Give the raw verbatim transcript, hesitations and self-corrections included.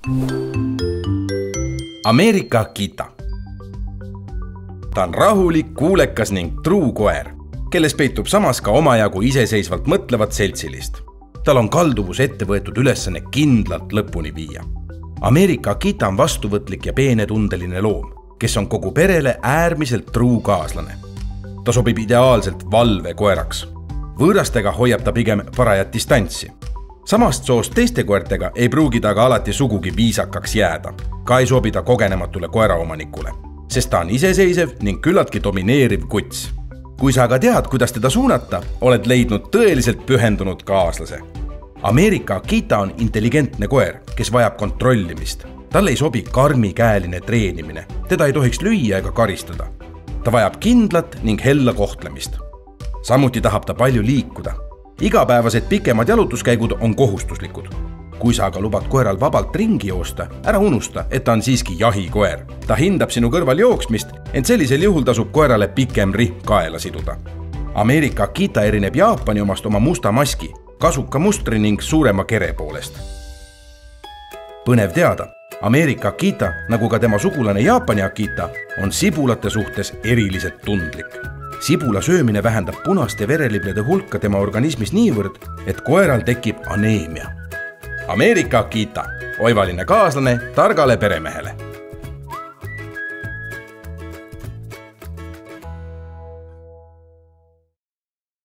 Ameerika Akita. Ta on rahulik, kuulekas ning truu koer, kelles peitub samas ka omajagu iseseisvalt mõtlevat seltsilist. Tal on kalduvus ette võetud ülesanne kindlalt lõpuni viia. Ameerika Akita on vastuvõtlik ja peenetundeline loom, kes on kogu perele äärmiselt truu kaaslane. Ta sobib ideaalselt valve koeraks. Võõrastega hoiab ta pigem parajat distantsi. Samast soost teiste koertega ei pruugi ta ka alati sugugi viisakaks jääda. Ka ei sobi ta kogenematule koeraomanikule, sest ta on iseseisev ning küllaltki domineeriv kuts. Kui sa aga tead, kuidas teda suunata, oled leidnud tõeliselt pühendunud kaaslase. Ameerika Akita on intelligentne koer, kes vajab kontrollimist. Talle ei sobi karmikäeline treenimine. Teda ei tohiks lüüa ega karistada. Ta vajab kindlat ning hella kohtlemist. Samuti tahab ta palju liikuda. Igapäevased pikemad jalutuskäigud on kohustuslikud. Kui sa aga lubad koeral vabalt ringi joosta, ära unusta, et ta on siiski jahikoer. Ta hindab sinu kõrval jooksmist, ent sellisel juhul tasub koerale pikem rihm kaela siduda. Ameerika Akita erineb Jaapani omast oma musta maski, kasuka mustri ning suurema kere poolest. Põnev teada, Ameerika Akita, nagu ka tema sugulane Jaapani Akita, on sibulate suhtes eriliselt tundlik. Sibula söömine vähendab punaste vereliblede hulka tema organismis niivõrd, et koeral tekib aneemia. Ameerika Akita, oivaline kaaslane targale peremehele.